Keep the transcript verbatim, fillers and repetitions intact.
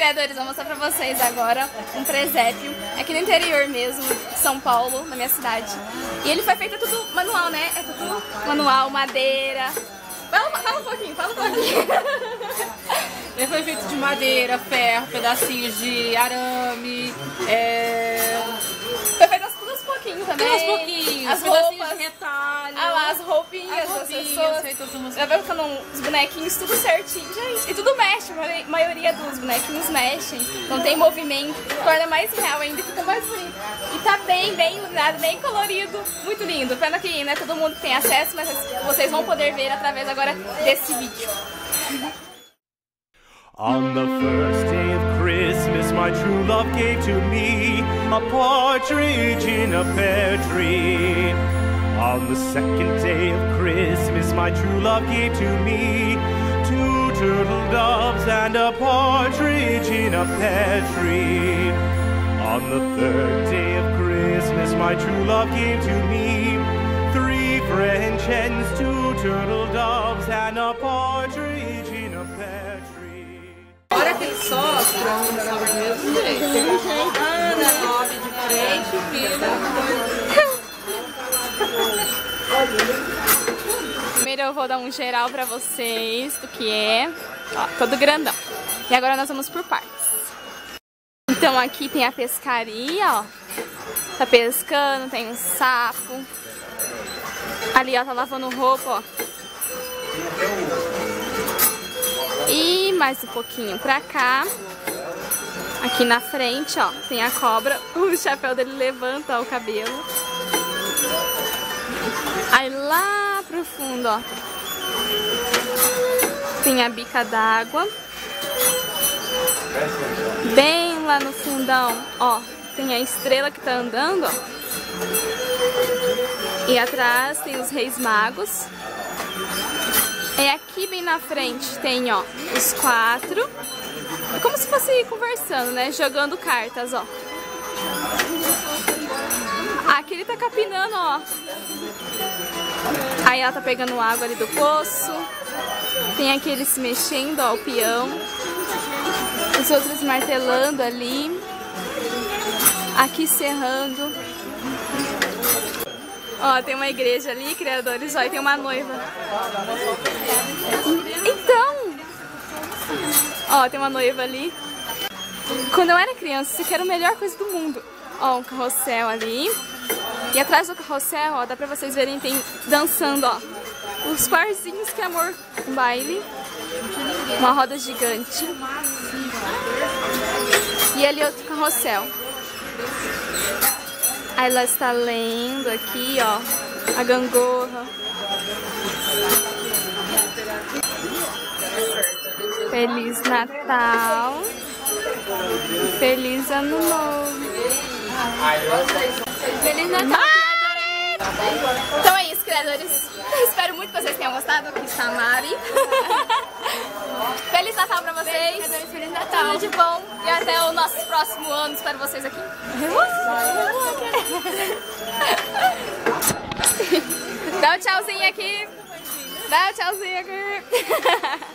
Criadores, vou mostrar pra vocês agora um presépio aqui no interior mesmo, de São Paulo, na minha cidade. E ele foi feito tudo manual, né? É tudo manual, madeira. Fala, fala um pouquinho, fala um pouquinho. Ele foi feito de madeira, ferro, pedacinhos de arame, é... Foi feito tudo aos pouquinhos também. Aos pouquinhos, as pedacinhos roupas, de retalho. Ah lá, as roupinhas, as roupinhas das pessoas. Já vai ficando os bonequinhos tudo certinho, gente. E tudo mexe, a maioria dos bonequinhos mexem. Não tem movimento, torna mais real ainda, fica mais bonito. E tá bem, bem iluminado, bem colorido, muito lindo. Pena que não é todo mundo que tem acesso, mas vocês vão poder ver através agora desse vídeo. On the first day of Christmas, my true love gave to me a partridge in a pear tree. On the second day of Christmas, my true love gave to me two turtle doves and a partridge in a pear tree. On the third day of Christmas, my true love gave to me three French hens, two turtle doves and a partridge in a pear tree. Olha que ele sopra, anda do mesmo jeito. Anda, sobe de frente e vira. Primeiro eu vou dar um geral pra vocês do que é. Ó, todo grandão. E agora nós vamos por partes. Então aqui tem a pescaria, ó. Tá pescando, tem um sapo. Ali, ó, tá lavando roupa, ó. E mais um pouquinho pra cá. Aqui na frente, ó, tem a cobra. O chapéu dele levanta, ó, o cabelo. Aí lá pro fundo, ó, tem a bica d'água. Bem lá no fundão, ó, tem a estrela que tá andando, ó. E atrás tem os Reis Magos. E aqui bem na frente tem, ó, os quatro. É como se fosse conversando, né? Jogando cartas, ó. Aqui ele tá capinando, ó. Aí ela tá pegando água ali do poço. Tem aqui ele se mexendo, ó, o peão. Os outros martelando ali. Aqui serrando. Ó, tem uma igreja ali, criadores, ó, e tem uma noiva. Então, ó, tem uma noiva ali. Quando eu era criança, isso aqui era a melhor coisa do mundo. Ó, um carrossel ali. E atrás do carrossel, ó, dá pra vocês verem, tem dançando, ó, os parzinhos que é amor, um baile. Uma roda gigante. E ali outro carrossel. Aí ela está lendo aqui, ó, a gangorra. Feliz Natal. Feliz Ano Novo. Feliz Natal, criadores! Então é isso, criadores. Espero muito que vocês tenham gostado. Aqui está a Mari. Feliz Natal pra vocês. Feliz Natal. Tudo de bom. E até o nosso próximo ano. Espero vocês aqui. Dá um tchauzinho aqui. Dá um tchauzinho aqui.